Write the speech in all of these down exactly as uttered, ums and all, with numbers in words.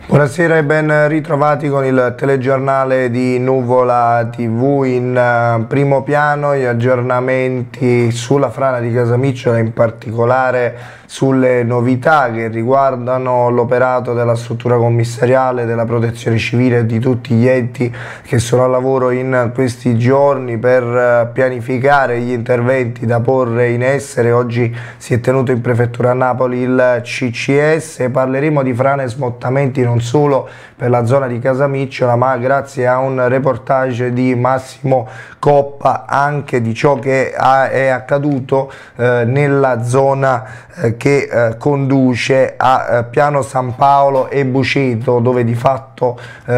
Buonasera e ben ritrovati con il telegiornale di Nuvola tivù. In primo piano gli aggiornamenti sulla frana di Casamicciola, in particolare sulle novità che riguardano l'operato della struttura commissariale, della protezione civile e di tutti gli enti che sono a lavoro in questi giorni per pianificare gli interventi da porre in essere. Oggi si è tenuto in prefettura a Napoli il C C S e parleremo di frane e smottamenti non solo per la zona di Casamicciola, ma grazie a un reportage di Massimo Coppa anche di ciò che è accaduto eh, nella zona eh, che eh, conduce a eh, Piano San Paolo e Buceto, dove di fatto eh,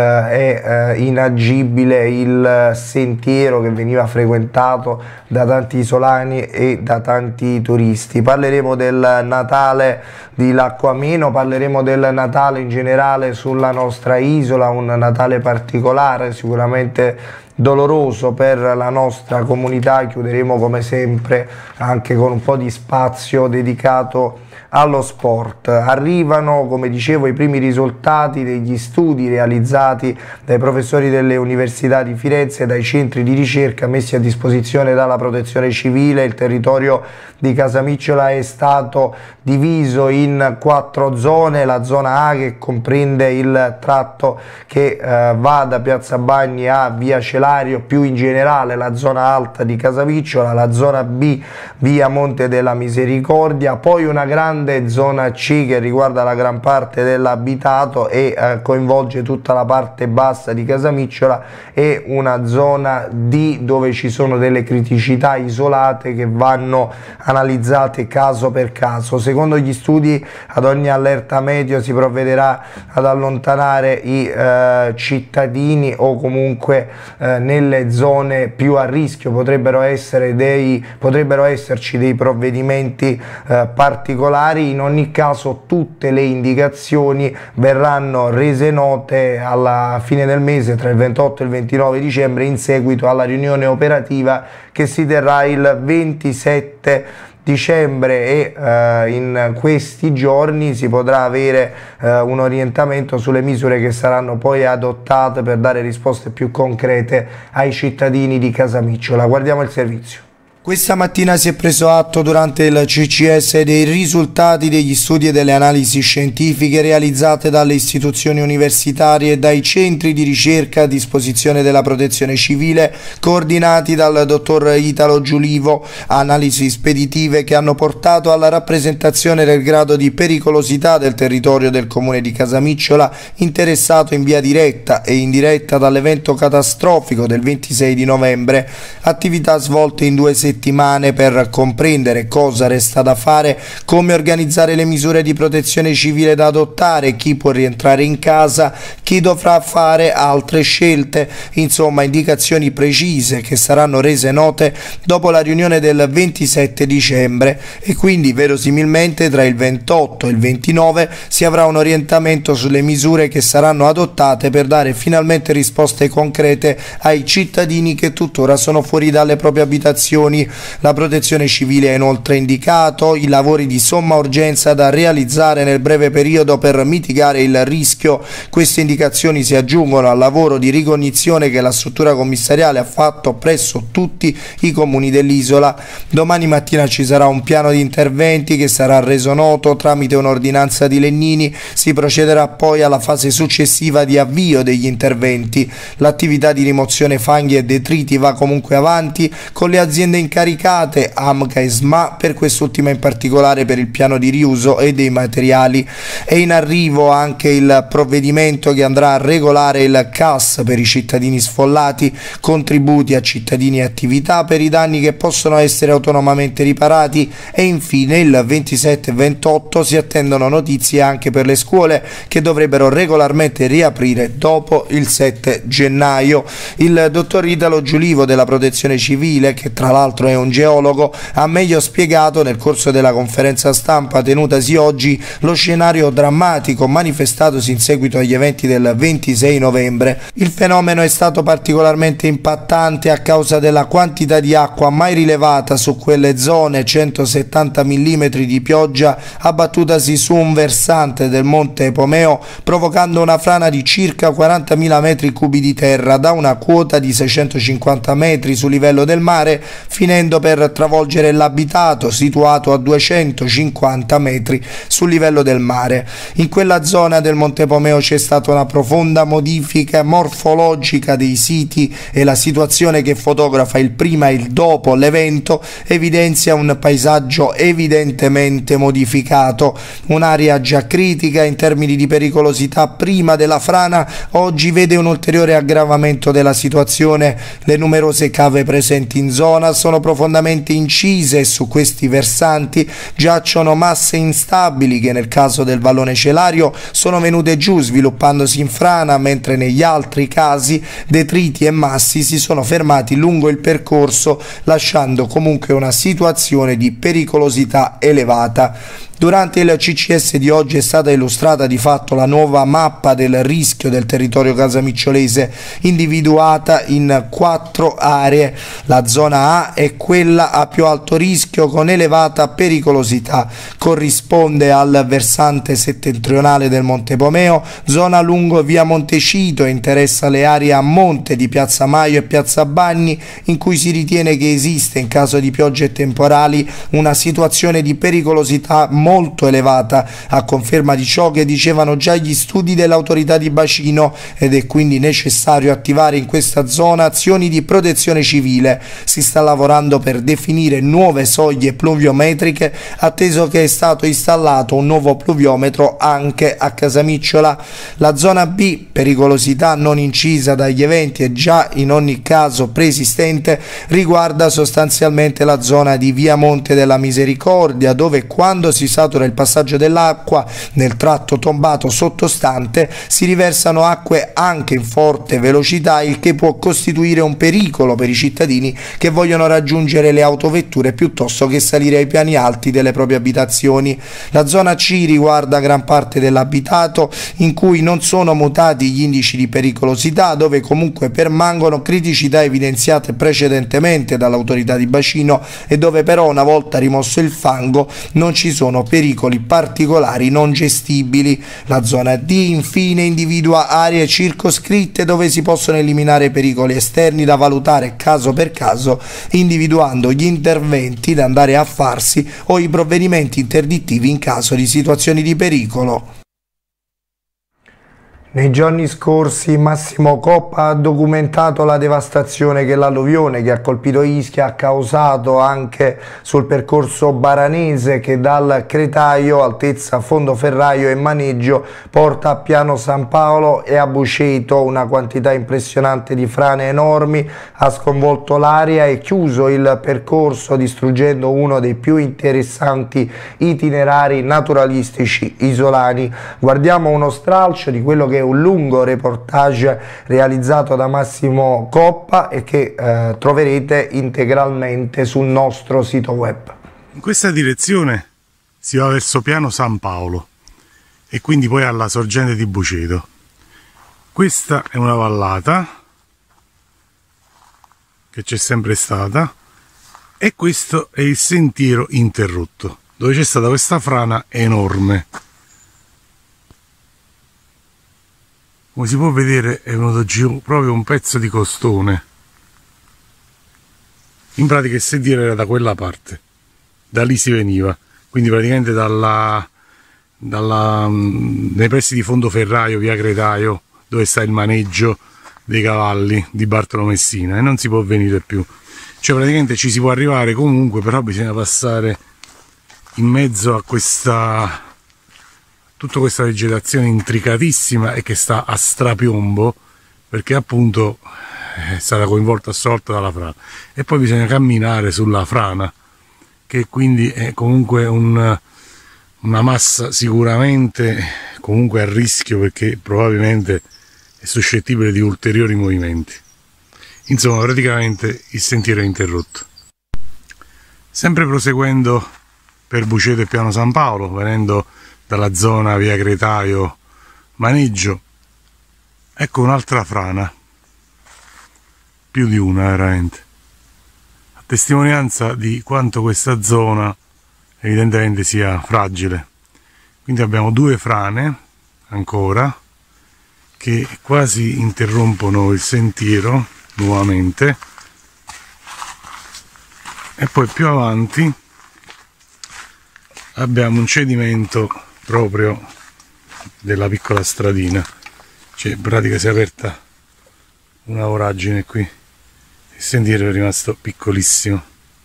è eh, inagibile il sentiero che veniva frequentato da tanti isolani e da tanti turisti. Parleremo del Natale di Lacquameno, parleremo del Natale in generale sulla nostra isola, un Natale particolare, sicuramente doloroso per la nostra comunità. Chiuderemo come sempre anche con un po' di spazio dedicato allo sport. Arrivano, come dicevo, i primi risultati degli studi realizzati dai professori delle università di Firenze e dai centri di ricerca messi a disposizione dalla Protezione Civile. Il territorio di Casamicciola è stato diviso in quattro zone: la zona A, che comprende il tratto che eh, va da Piazza Bagni a Via Celario, più in generale la zona alta di Casamicciola, la zona B, via Monte della Misericordia, poi una grande zona C che riguarda la gran parte dell'abitato e eh, coinvolge tutta la parte bassa di Casamicciola, e una zona D dove ci sono delle criticità isolate che vanno analizzate caso per caso. Secondo gli studi, ad ogni allerta meteo si provvederà ad allontanare i eh, cittadini o comunque eh, nelle zone più a rischio potrebbero essere dei potrebbero esserci dei provvedimenti eh, particolari. In ogni caso tutte le indicazioni verranno rese note alla fine del mese, tra il ventotto e il ventinove dicembre, in seguito alla riunione operativa che si terrà il ventisette dicembre, e eh, in questi giorni si potrà avere eh, un orientamento sulle misure che saranno poi adottate per dare risposte più concrete ai cittadini di Casamicciola. Guardiamo il servizio. Questa mattina si è preso atto durante il C C S dei risultati degli studi e delle analisi scientifiche realizzate dalle istituzioni universitarie e dai centri di ricerca a disposizione della Protezione Civile, coordinati dal dottor Italo Giulivo, analisi speditive che hanno portato alla rappresentazione del grado di pericolosità del territorio del comune di Casamicciola, interessato in via diretta e indiretta dall'evento catastrofico del ventisei di novembre, attività svolte in due settimane settimane per comprendere cosa resta da fare, come organizzare le misure di protezione civile da adottare, chi può rientrare in casa, chi dovrà fare altre scelte, insomma indicazioni precise che saranno rese note dopo la riunione del ventisette dicembre, e quindi verosimilmente tra il ventotto e il ventinove si avrà un orientamento sulle misure che saranno adottate per dare finalmente risposte concrete ai cittadini che tuttora sono fuori dalle proprie abitazioni. La Protezione Civile ha inoltre indicato i lavori di somma urgenza da realizzare nel breve periodo per mitigare il rischio. Queste indicazioni si aggiungono al lavoro di ricognizione che la struttura commissariale ha fatto presso tutti i comuni dell'isola. Domani mattina ci sarà un piano di interventi che sarà reso noto tramite un'ordinanza di Lennini. Si procederà poi alla fase successiva di avvio degli interventi. L'attività di rimozione fanghi e detriti va comunque avanti con le aziende incaricate, AMCA e S M A, per quest'ultima in particolare per il piano di riuso e dei materiali. È in arrivo anche il provvedimento che andrà a regolare il C A S per i cittadini sfollati, contributi a cittadini e attività per i danni che possono essere autonomamente riparati, e infine il ventisette e ventotto si attendono notizie anche per le scuole che dovrebbero regolarmente riaprire dopo il sette gennaio. Il dottor Italo Giulivo della Protezione Civile, che tra l'altro l'altro è un geologo, ha meglio spiegato nel corso della conferenza stampa tenutasi oggi lo scenario drammatico manifestatosi in seguito agli eventi del ventisei novembre. Il fenomeno è stato particolarmente impattante a causa della quantità di acqua mai rilevata su quelle zone, centosettanta millimetri di pioggia abbattutasi su un versante del monte Epomeo, provocando una frana di circa quarantamila metri cubi di terra da una quota di seicentocinquanta metri sul livello del mare, finendo per travolgere l'abitato situato a duecentocinquanta metri sul livello del mare. In quella zona del monte Epomeo c'è stata una profonda modifica morfologica dei siti e la situazione che fotografa il prima e il dopo l'evento evidenzia un paesaggio evidentemente modificato. Un'area già critica in termini di pericolosità prima della frana oggi vede un ulteriore aggravamento della situazione. Le numerose cave presenti in zona sono profondamente incise e su questi versanti giacciono masse instabili che nel caso del vallone Celario sono venute giù sviluppandosi in frana, mentre negli altri casi detriti e massi si sono fermati lungo il percorso, lasciando comunque una situazione di pericolosità elevata. Durante il C C S di oggi è stata illustrata di fatto la nuova mappa del rischio del territorio casamicciolese, individuata in quattro aree. La zona A è quella a più alto rischio con elevata pericolosità, corrisponde al versante settentrionale del Monte Epomeo, zona lungo via Montecito, e interessa le aree a monte di Piazza Maio e Piazza Bagni, in cui si ritiene che esiste, in caso di piogge temporali, una situazione di pericolosità molto elevata, a conferma di ciò che dicevano già gli studi dell'autorità di bacino, ed è quindi necessario attivare in questa zona azioni di protezione civile. Si sta lavorando per definire nuove soglie pluviometriche, atteso che è stato installato un nuovo pluviometro anche a Casamicciola. La zona B, pericolosità non incisa dagli eventi e già in ogni caso preesistente, riguarda sostanzialmente la zona di via Monte della Misericordia, dove quando si satura il passaggio dell'acqua nel tratto tombato sottostante si riversano acque anche in forte velocità, il che può costituire un pericolo per i cittadini che vogliono raggiungere le autovetture piuttosto che salire ai piani alti delle proprie abitazioni. La zona C riguarda gran parte dell'abitato, in cui non sono mutati gli indici di pericolosità, dove comunque permangono criticità evidenziate precedentemente dall'autorità di bacino e dove però, una volta rimosso il fango, non ci sono pericoli particolari non gestibili. La zona D infine individua aree circoscritte dove si possono eliminare pericoli esterni da valutare caso per caso, individuando gli interventi da andare a farsi o i provvedimenti interdittivi in caso di situazioni di pericolo. Nei giorni scorsi Massimo Coppa ha documentato la devastazione che l'alluvione che ha colpito Ischia ha causato anche sul percorso baranese, che dal Cretaio, altezza Fondoferraio e Maneggio, porta a Piano San Paolo e a Buceto. Una quantità impressionante di frane enormi ha sconvolto l'area e chiuso il percorso, distruggendo uno dei più interessanti itinerari naturalistici isolani. Guardiamo uno stralcio di quello che è un lungo reportage realizzato da Massimo Coppa e che eh, troverete integralmente sul nostro sito web. In questa direzione si va verso Piano San Paolo e quindi poi alla sorgente di Buceto. Questa è una vallata che c'è sempre stata e questo è il sentiero interrotto, dove c'è stata questa frana enorme. Come si può vedere è venuto giù proprio un pezzo di costone. In pratica il sentiero era da quella parte, da lì si veniva, quindi praticamente dalla, dalla, nei pressi di Fondoferraio, via Cretaio, dove sta il maneggio dei cavalli di Bartolo Messina, e non si può venire più. Cioè praticamente ci si può arrivare comunque, però bisogna passare in mezzo a questa... tutta questa vegetazione intricatissima e che sta a strapiombo, perché appunto è stata coinvolta, assolta dalla frana, e poi bisogna camminare sulla frana, che quindi è comunque un, una massa sicuramente comunque a rischio, perché probabilmente è suscettibile di ulteriori movimenti. Insomma, praticamente il sentiero è interrotto. Sempre proseguendo per Buceto e Piano San Paolo, venendo dalla zona via Cretaio Maneggio, ecco un'altra frana, più di una veramente, a testimonianza di quanto questa zona evidentemente sia fragile. Quindi abbiamo due frane ancora che quasi interrompono il sentiero nuovamente, e poi più avanti abbiamo un cedimento proprio della piccola stradina, cioè in pratica si è aperta una voragine qui, il sentiero è rimasto piccolissimo.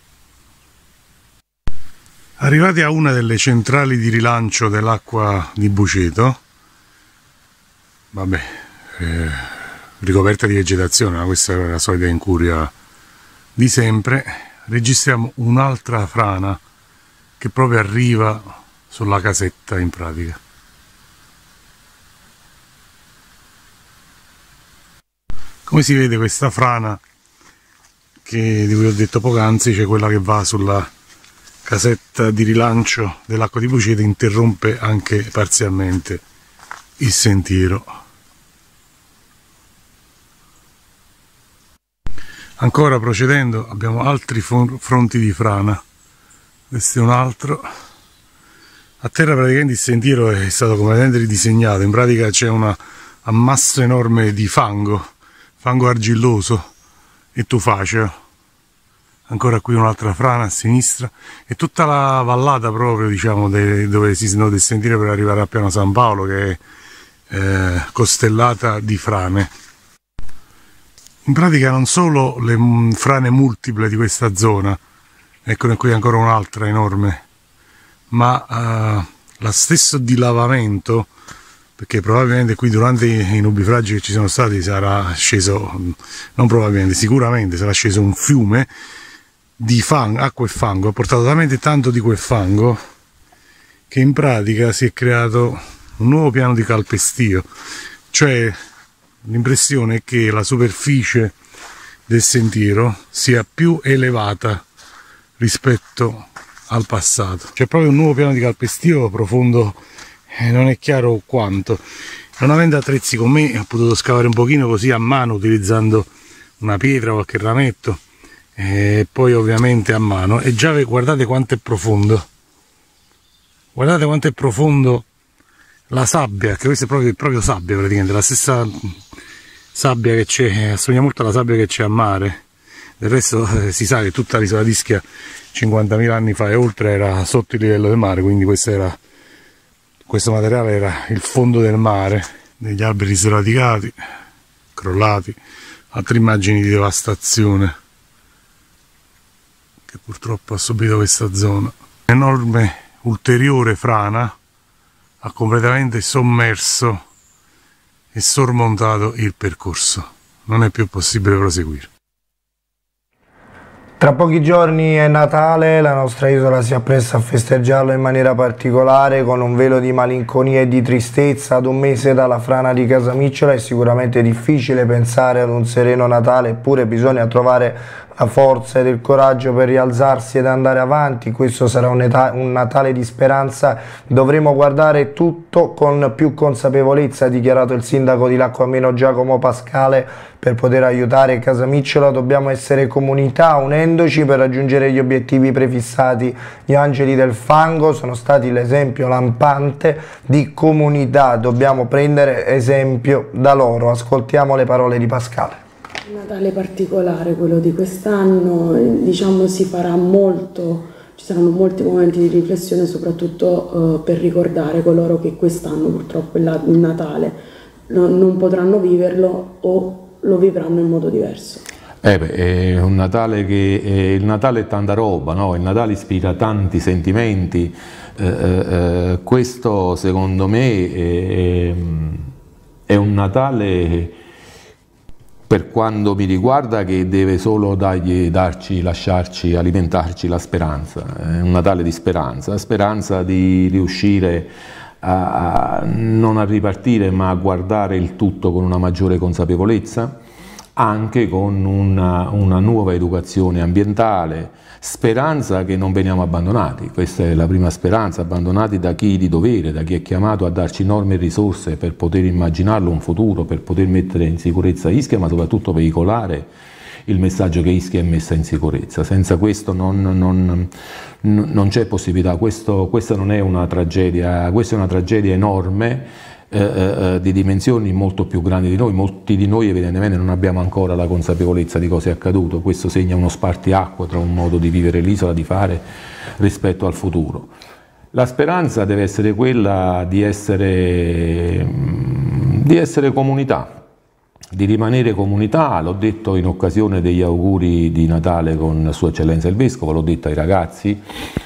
Arrivati a una delle centrali di rilancio dell'acqua di Buceto, vabbè, eh, ricoperta di vegetazione, ma questa è la solita incuria di sempre, registriamo un'altra frana che proprio arriva sulla casetta in pratica. Come si vede, questa frana che, di cui ho detto poc'anzi, c'è quella che va sulla casetta di rilancio dell'acqua di Buceto, interrompe anche parzialmente il sentiero. Ancora procedendo abbiamo altri fronti di frana, questo è un altro. A terra praticamente il sentiero è stato completamente ridisegnato, in pratica c'è un ammasso enorme di fango, fango argilloso e tufaceo. Ancora qui un'altra frana a sinistra, e tutta la vallata proprio, diciamo, de, dove si snode il sentiero per arrivare a Piano San Paolo, che è eh, costellata di frane. In pratica non solo le frane multiple di questa zona, eccone qui ancora un'altra enorme, ma eh, lo stesso dilavamento, perché probabilmente qui durante i nubifragi che ci sono stati sarà sceso, non probabilmente, sicuramente sarà sceso un fiume di fango, acqua e fango, ha portato talmente tanto di quel fango che in pratica si è creato un nuovo piano di calpestio, cioè l'impressione è che la superficie del sentiero sia più elevata rispetto al passato. C'è proprio un nuovo piano di calpestio profondo, eh, non è chiaro quanto. Non avendo attrezzi con me ho potuto scavare un pochino così a mano, utilizzando una pietra, qualche rametto, e poi ovviamente a mano, e già guardate quanto è profondo, guardate quanto è profondo la sabbia, che questa è proprio, proprio sabbia praticamente, la stessa sabbia che c'è, assomiglia molto alla sabbia che c'è a mare. Del resto eh, si sa che tutta l'isola di Ischia cinquantamila anni fa e oltre era sotto il livello del mare, quindi questo, era, questo materiale era il fondo del mare, degli alberi sradicati, crollati, altre immagini di devastazione che purtroppo ha subito questa zona. Enorme ulteriore frana ha completamente sommerso e sormontato il percorso, non è più possibile proseguire. Tra pochi giorni è Natale, la nostra isola si appresta a festeggiarlo in maniera particolare con un velo di malinconia e di tristezza. Ad un mese dalla frana di Casamicciola è sicuramente difficile pensare ad un sereno Natale, eppure bisogna trovare la forza ed il coraggio per rialzarsi ed andare avanti. Questo sarà un, un Natale di speranza, dovremo guardare tutto con più consapevolezza, ha dichiarato il sindaco di Lacco Ameno Giacomo Pascale. Per poter aiutare Casamicciola dobbiamo essere comunità, unendoci per raggiungere gli obiettivi prefissati. Gli angeli del fango sono stati l'esempio lampante di comunità, dobbiamo prendere esempio da loro. Ascoltiamo le parole di Pascale. Un Natale particolare quello di quest'anno, diciamo si farà molto, ci saranno molti momenti di riflessione, soprattutto eh, per ricordare coloro che quest'anno purtroppo il Natale non, non potranno viverlo o lo vivranno in modo diverso. Eh beh, è un Natale che è, il Natale è tanta roba, no? Il Natale ispira tanti sentimenti, eh, eh, questo secondo me è, è un Natale, per quanto mi riguarda, che deve solo dargli, darci, lasciarci, alimentarci la speranza. È un Natale di speranza, la speranza di riuscire a, a non a ripartire ma a guardare il tutto con una maggiore consapevolezza, anche con una, una nuova educazione ambientale, speranza che non veniamo abbandonati, questa è la prima speranza, abbandonati da chi di dovere, da chi è chiamato a darci norme e risorse per poter immaginarlo un futuro, per poter mettere in sicurezza Ischia, ma soprattutto veicolare il messaggio che Ischia è messa in sicurezza. Senza questo non, non, non c'è possibilità, questo, questa non è una tragedia, questa è una tragedia enorme, Eh, eh, di dimensioni molto più grandi di noi. Molti di noi evidentemente non abbiamo ancora la consapevolezza di cosa è accaduto, questo segna uno spartiacque tra un modo di vivere l'isola, di fare rispetto al futuro. La speranza deve essere quella di essere, di essere comunità, di rimanere comunità, l'ho detto in occasione degli auguri di Natale con Sua Eccellenza il Vescovo, l'ho detto ai ragazzi.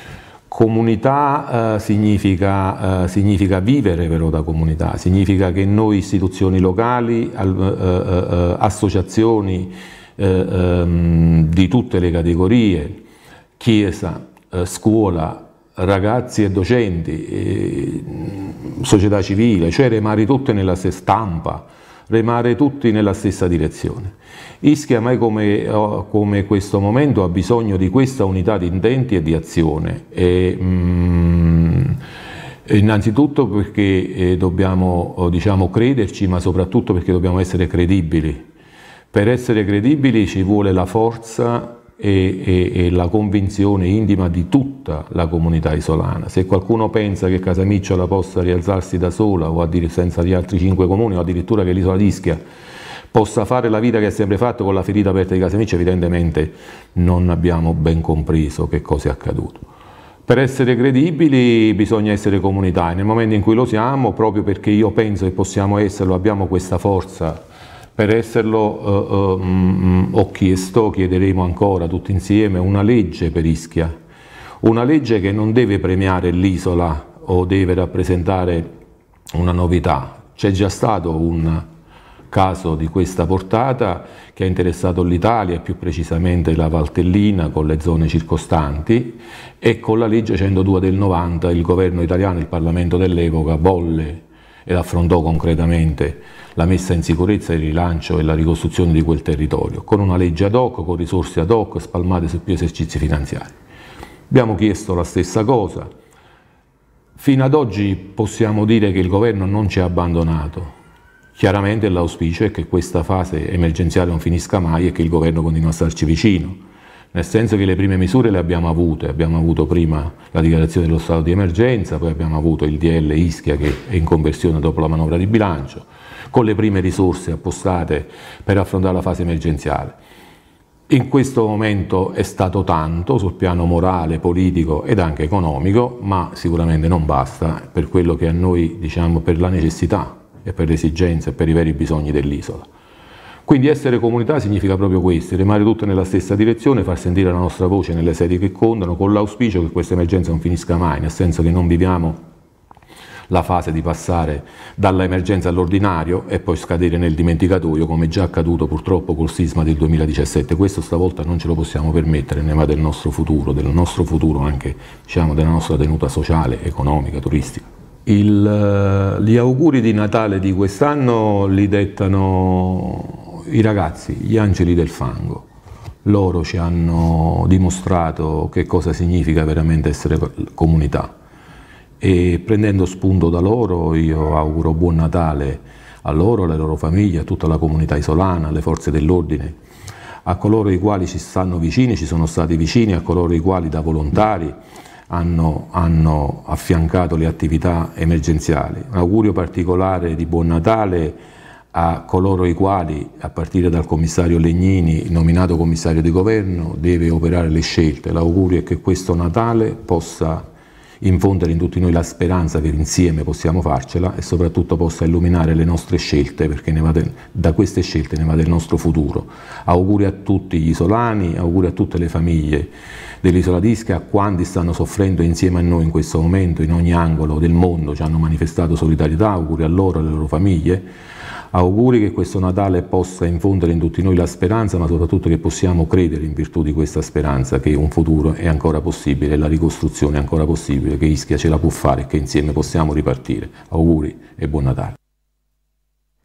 Comunità eh, significa, eh, significa vivere però da comunità, significa che noi istituzioni locali, al, eh, eh, associazioni eh, ehm, di tutte le categorie, chiesa, eh, scuola, ragazzi e docenti, eh, società civile, cioè remare tutte nella stessa stampa, remare tutti nella stessa direzione. Ischia mai come, come questo momento ha bisogno di questa unità di intenti e di azione, e, mm, innanzitutto perché eh, dobbiamo diciamo, crederci, ma soprattutto perché dobbiamo essere credibili. Per essere credibili ci vuole la forza e, e, e la convinzione intima di tutta la comunità isolana. Se qualcuno pensa che Casamicciola possa rialzarsi da sola o addirittura senza gli altri cinque comuni, o addirittura che l'isola di Ischia possa fare la vita che ha sempre fatto con la ferita aperta di Casamicciola, evidentemente non abbiamo ben compreso che cosa è accaduto. Per essere credibili bisogna essere comunità, e nel momento in cui lo siamo, proprio perché io penso che possiamo esserlo, abbiamo questa forza per esserlo, eh, eh, ho chiesto, chiederemo ancora tutti insieme una legge per Ischia, una legge che non deve premiare l'isola o deve rappresentare una novità. C'è già stato un caso di questa portata che ha interessato l'Italia e più precisamente la Valtellina con le zone circostanti, e con la legge centodue del novanta il governo italiano, il Parlamento dell'epoca, volle ed affrontò concretamente la messa in sicurezza, il rilancio e la ricostruzione di quel territorio, con una legge ad hoc, con risorse ad hoc spalmate su più esercizi finanziari. Abbiamo chiesto la stessa cosa. Fino ad oggi possiamo dire che il governo non ci ha abbandonato. Chiaramente l'auspicio è che questa fase emergenziale non finisca mai e che il governo continui a starci vicino, nel senso che le prime misure le abbiamo avute, abbiamo avuto prima la dichiarazione dello stato di emergenza, poi abbiamo avuto il D L Ischia che è in conversione dopo la manovra di bilancio, con le prime risorse appostate per affrontare la fase emergenziale. In questo momento è stato tanto sul piano morale, politico ed anche economico, ma sicuramente non basta per quello che a noi, diciamo, per la necessità e per le esigenze e per i veri bisogni dell'isola. Quindi essere comunità significa proprio questo, remare tutte nella stessa direzione, far sentire la nostra voce nelle sedi che contano, con l'auspicio che questa emergenza non finisca mai, nel senso che non viviamo la fase di passare dalla emergenza all'ordinario e poi scadere nel dimenticatoio, come già accaduto purtroppo col sisma del duemiladiciassette. Questo stavolta non ce lo possiamo permettere, ne va del nostro futuro, del nostro futuro anche, diciamo, della nostra tenuta sociale, economica, turistica. Il, gli auguri di Natale di quest'anno li dettano i ragazzi, gli angeli del fango. Loro ci hanno dimostrato che cosa significa veramente essere comunità, e prendendo spunto da loro io auguro buon Natale a loro, alle loro famiglie, a tutta la comunità isolana, alle forze dell'ordine, a coloro i quali ci stanno vicini, ci sono stati vicini, a coloro i quali da volontari Hanno, hanno affiancato le attività emergenziali. Un augurio particolare di buon Natale a coloro i quali, a partire dal commissario Legnini, nominato commissario di governo, deve operare le scelte. L'augurio è che questo Natale possa infondere in tutti noi la speranza che insieme possiamo farcela e soprattutto possa illuminare le nostre scelte, perché ne va de, da queste scelte ne va del nostro futuro. Auguri a tutti gli isolani, auguri a tutte le famiglie dell'isola di Ischia, a quanti stanno soffrendo insieme a noi in questo momento in ogni angolo del mondo, ci hanno manifestato solidarietà, auguri a loro e alle loro famiglie, auguri che questo Natale possa infondere in tutti noi la speranza, ma soprattutto che possiamo credere in virtù di questa speranza che un futuro è ancora possibile, la ricostruzione è ancora possibile, che Ischia ce la può fare e che insieme possiamo ripartire. Auguri e buon Natale.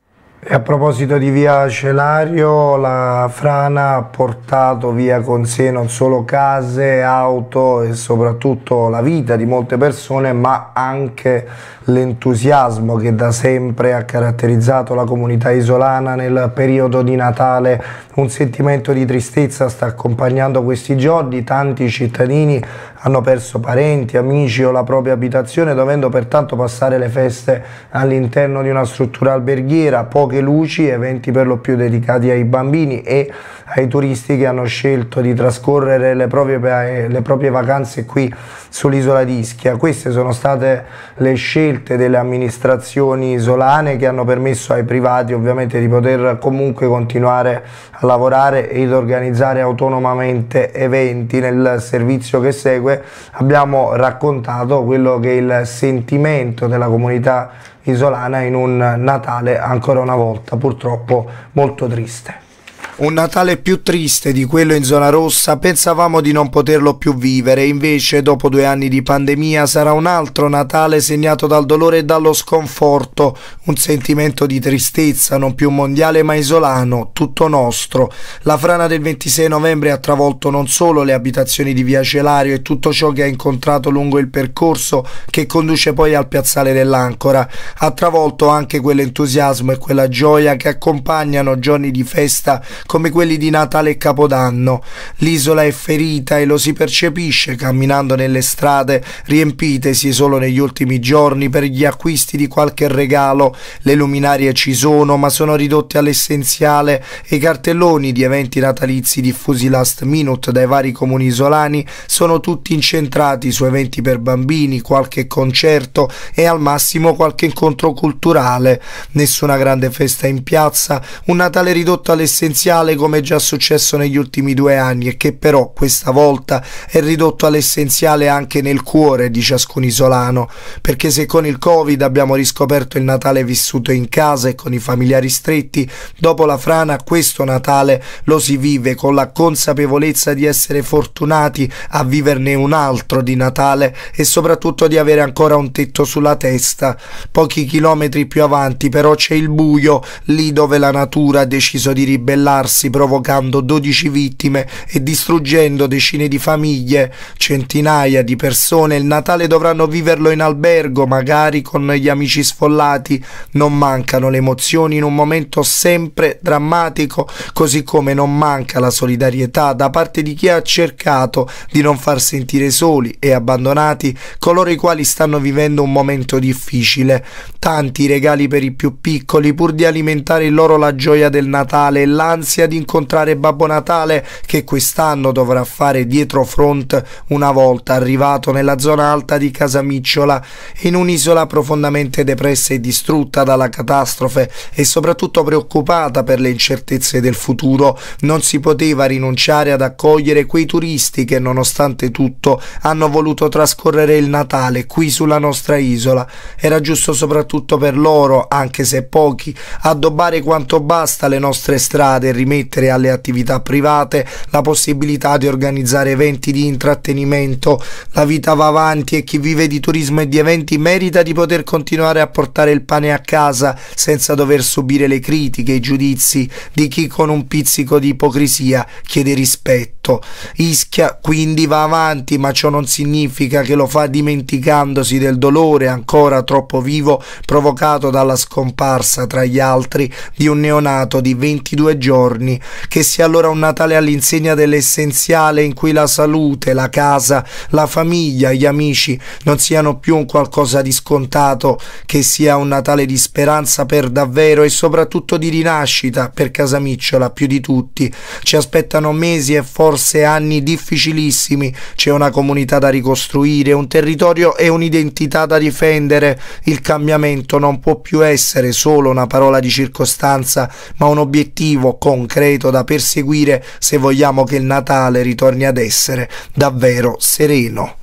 E a proposito di via Celario, la frana ha portato via con sé non solo case, auto e soprattutto la vita di molte persone, ma anche l'entusiasmo che da sempre ha caratterizzato la comunità isolana nel periodo di Natale. Un sentimento di tristezza sta accompagnando questi giorni, tanti cittadini hanno perso parenti, amici o la propria abitazione, dovendo pertanto passare le feste all'interno di una struttura alberghiera, poche luci, eventi per lo più dedicati ai bambini e ai turisti che hanno scelto di trascorrere le proprie, le proprie vacanze qui sull'isola di Ischia. Queste sono state le scelte delle amministrazioni isolane che hanno permesso ai privati ovviamente di poter comunque continuare a lavorare ed organizzare autonomamente eventi. Nel servizio che segue abbiamo raccontato quello che è il sentimento della comunità isolana in un Natale ancora una volta purtroppo molto triste. Un Natale più triste di quello in zona rossa, pensavamo di non poterlo più vivere, invece dopo due anni di pandemia sarà un altro Natale segnato dal dolore e dallo sconforto, un sentimento di tristezza non più mondiale ma isolano, tutto nostro. La frana del ventisei novembre ha travolto non solo le abitazioni di via Celario e tutto ciò che ha incontrato lungo il percorso che conduce poi al piazzale dell'Ancora, ha travolto anche quell'entusiasmo e quella gioia che accompagnano giorni di festa come quelli di Natale e Capodanno. L'isola è ferita e lo si percepisce camminando nelle strade riempitesi solo negli ultimi giorni per gli acquisti di qualche regalo. Le luminarie ci sono ma sono ridotte all'essenziale e i cartelloni di eventi natalizi diffusi last minute dai vari comuni isolani sono tutti incentrati su eventi per bambini, qualche concerto e al massimo qualche incontro culturale. Nessuna grande festa in piazza, un Natale ridotto all'essenziale come già successo negli ultimi due anni e che però questa volta è ridotto all'essenziale anche nel cuore di ciascun isolano, perché se con il Covid abbiamo riscoperto il Natale vissuto in casa e con i familiari stretti, dopo la frana questo Natale lo si vive con la consapevolezza di essere fortunati a viverne un altro di Natale e soprattutto di avere ancora un tetto sulla testa. Pochi chilometri più avanti però c'è il buio, lì dove la natura ha deciso di ribellarsi provocando dodici vittime e distruggendo decine di famiglie. Centinaia di persone il Natale dovranno viverlo in albergo, magari con gli amici sfollati. Non mancano le emozioni in un momento sempre drammatico, così come non manca la solidarietà da parte di chi ha cercato di non far sentire soli e abbandonati coloro i quali stanno vivendo un momento difficile. Tanti regali per i più piccoli pur di alimentare in loro la gioia del Natale e l'ansia di incontrare Babbo Natale che quest'anno dovrà fare dietro front una volta arrivato nella zona alta di Casamicciola, in un'isola profondamente depressa e distrutta dalla catastrofe e soprattutto preoccupata per le incertezze del futuro. Non si poteva rinunciare ad accogliere quei turisti che nonostante tutto hanno voluto trascorrere il Natale qui sulla nostra isola. Era giusto soprattutto per loro, anche se pochi, addobbare quanto basta le nostre strade e rimettere alle attività private la possibilità di organizzare eventi di intrattenimento. La vita va avanti e chi vive di turismo e di eventi merita di poter continuare a portare il pane a casa senza dover subire le critiche e i giudizi di chi con un pizzico di ipocrisia chiede rispetto. Ischia quindi va avanti, ma ciò non significa che lo fa dimenticandosi del dolore ancora troppo vivo provocato dalla scomparsa, tra gli altri, di un neonato di ventidue giorni. Che sia allora un Natale all'insegna dell'essenziale in cui la salute, la casa, la famiglia, gli amici non siano più un qualcosa di scontato, che sia un Natale di speranza per davvero e soprattutto di rinascita per Casamicciola più di tutti. Ci aspettano mesi e forse anni difficilissimi, c'è una comunità da ricostruire, un territorio e un'identità da difendere. Il cambiamento non può più essere solo una parola di circostanza, ma un obiettivo concreto da perseguire se vogliamo che il Natale ritorni ad essere davvero sereno.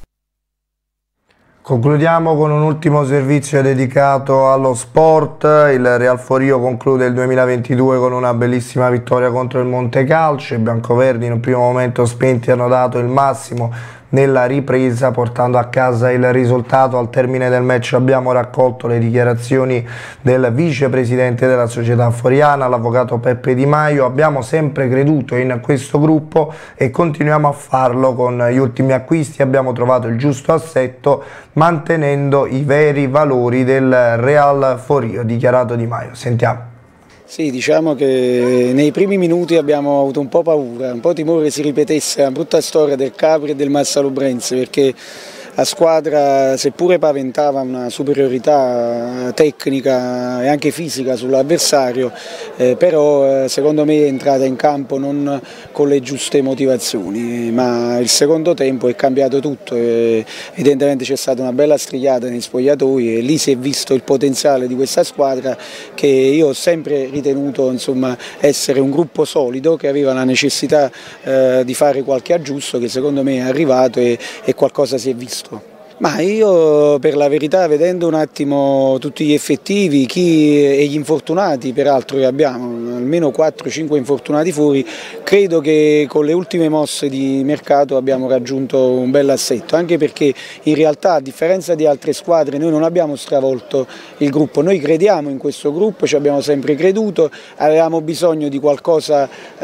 Concludiamo con un ultimo servizio dedicato allo sport. Il Real Forio conclude il duemilaventidue con una bellissima vittoria contro il Montecalcio. I biancoverdi in un primo momento spenti hanno dato il massimo nella ripresa, portando a casa il risultato. Al termine del match abbiamo raccolto le dichiarazioni del vicepresidente della società foriana, l'avvocato Peppe Di Maio. Abbiamo sempre creduto in questo gruppo e continuiamo a farlo. Con gli ultimi acquisti abbiamo trovato il giusto assetto, mantenendo i veri valori del Real Forio, dichiarato Di Maio. Sentiamo. Sì, diciamo che nei primi minuti abbiamo avuto un po' paura, un po' timore che si ripetesse la brutta storia del Capri e del Massalubrense, perché la squadra, seppure paventava una superiorità tecnica e anche fisica sull'avversario, eh, però eh, secondo me è entrata in campo non con le giuste motivazioni, ma il secondo tempo è cambiato tutto, e evidentemente c'è stata una bella strigliata nei spogliatoi e lì si è visto il potenziale di questa squadra, che io ho sempre ritenuto, insomma, essere un gruppo solido, che aveva la necessità eh, di fare qualche aggiusto che secondo me è arrivato e, e qualcosa si è visto. Ma io, per la verità, vedendo un attimo tutti gli effettivi chi, e gli infortunati peraltro che abbiamo, almeno quattro cinque infortunati fuori, credo che con le ultime mosse di mercato abbiamo raggiunto un bel assetto, anche perché in realtà, a differenza di altre squadre, noi non abbiamo stravolto il gruppo, noi crediamo in questo gruppo, ci abbiamo sempre creduto, avevamo bisogno di qualcosa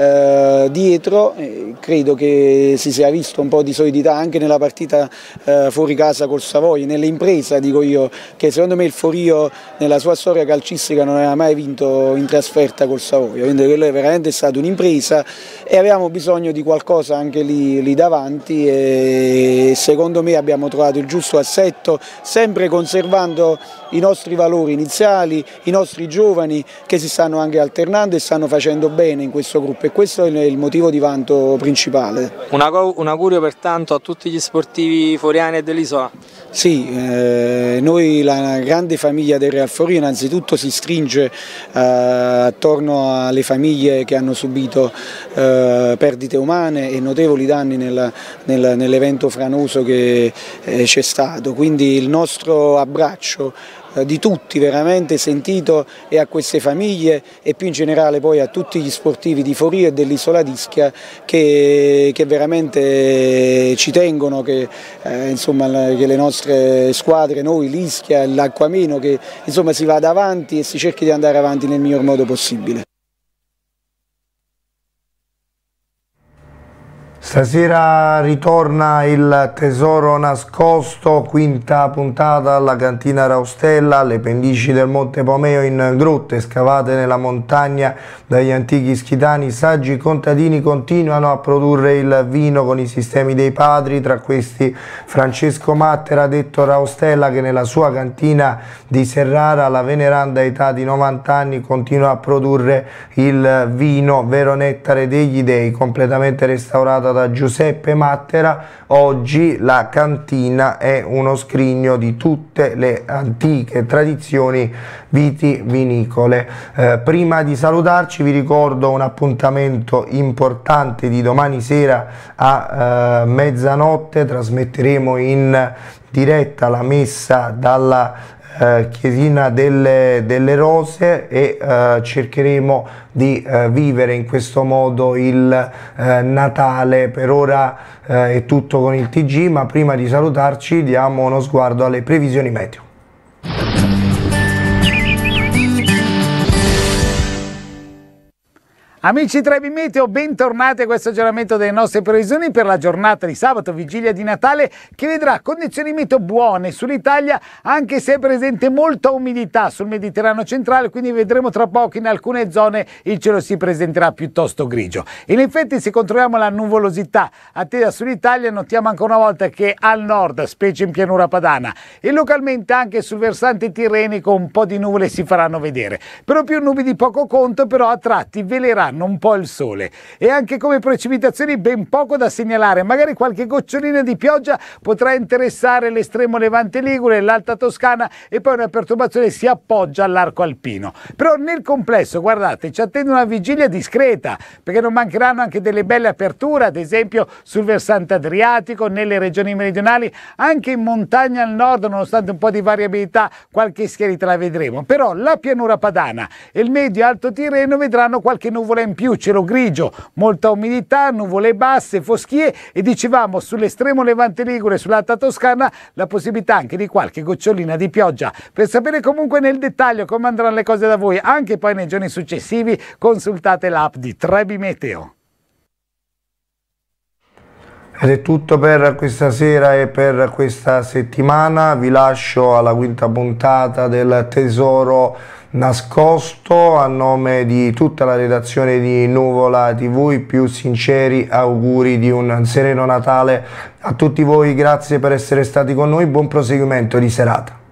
eh, dietro, e credo che si sia visto un po' di solidità anche nella partita eh, fuori casa col Savoia, nell'impresa, dico io, che secondo me il Forio nella sua storia calcistica non aveva mai vinto in trasferta col Savoia, quindi quello è veramente stata un'impresa e avevamo bisogno di qualcosa anche lì, lì davanti, e secondo me abbiamo trovato il giusto assetto, sempre conservando i nostri valori iniziali, i nostri giovani che si stanno anche alternando e stanno facendo bene in questo gruppo, e questo è il motivo di vanto principale. Un augurio pertanto a tutti gli sportivi foriani e dell'isola. Sì, eh, noi, la grande famiglia del Real Forio, innanzitutto si stringe eh, attorno alle famiglie che hanno subito eh, perdite umane e notevoli danni nel, nel, nell'evento franoso che eh, c'è stato, quindi il nostro abbraccio di tutti veramente sentito e a queste famiglie, e più in generale poi a tutti gli sportivi di Forio e dell'Isola d'Ischia che, che veramente ci tengono che, eh, insomma, che le nostre squadre, noi, l'Ischia, l'Acquameno, che insomma si vada avanti e si cerchi di andare avanti nel miglior modo possibile. Stasera ritorna il tesoro nascosto, quinta puntata alla cantina Raustella, alle pendici del Monte Pomeo, in grotte scavate nella montagna dagli antichi schitani. Saggi i contadini continuano a produrre il vino con i sistemi dei padri, tra questi Francesco Mattera, detto Raustella, che nella sua cantina di Serrara, alla veneranda età di novanta anni, continua a produrre il vino vero nettare degli dei, completamente restaurata da Giuseppe Mattera. Oggi la cantina è uno scrigno di tutte le antiche tradizioni vitivinicole. Eh, prima di salutarci vi ricordo un appuntamento importante di domani sera a eh, mezzanotte. Trasmetteremo in diretta la messa dalla Eh, chiesina delle, delle Rose e eh, cercheremo di eh, vivere in questo modo il eh, Natale. Per ora eh, è tutto con il T G, ma prima di salutarci diamo uno sguardo alle previsioni meteo. Amici Trebi Meteo, bentornati a questo aggiornamento delle nostre previsioni per la giornata di sabato, vigilia di Natale, che vedrà condizioni meteo buone sull'Italia, anche se è presente molta umidità sul Mediterraneo centrale, quindi vedremo tra poco in alcune zone il cielo si presenterà piuttosto grigio. In effetti, se controlliamo la nuvolosità attesa sull'Italia, notiamo ancora una volta che al nord, specie in pianura padana, e localmente anche sul versante tirrenico, un po' di nuvole si faranno vedere. Per lo più nubi di poco conto, però a tratti veleranno un po' il sole, e anche come precipitazioni ben poco da segnalare. Magari qualche gocciolina di pioggia potrà interessare l'estremo levante ligure, l'alta Toscana, e poi una perturbazione si appoggia all'arco alpino. Però nel complesso, guardate, ci attende una vigilia discreta, perché non mancheranno anche delle belle aperture, ad esempio sul versante adriatico, nelle regioni meridionali, anche in montagna al nord, nonostante un po' di variabilità, qualche schiarita la vedremo. Però la pianura padana e il medio alto Tirreno vedranno qualche nuvola in più, cielo grigio, molta umidità, nuvole basse, foschie e dicevamo sull'estremo levante ligure, sull'alta Toscana, la possibilità anche di qualche gocciolina di pioggia. Per sapere comunque nel dettaglio come andranno le cose da voi, anche poi nei giorni successivi, consultate l'app di Trebi Meteo. Ed è tutto per questa sera e per questa settimana, vi lascio alla quinta puntata del Tesoro Nascosto. A nome di tutta la redazione di Nuvola tivù, i più sinceri auguri di un sereno Natale a tutti voi, grazie per essere stati con noi, buon proseguimento di serata.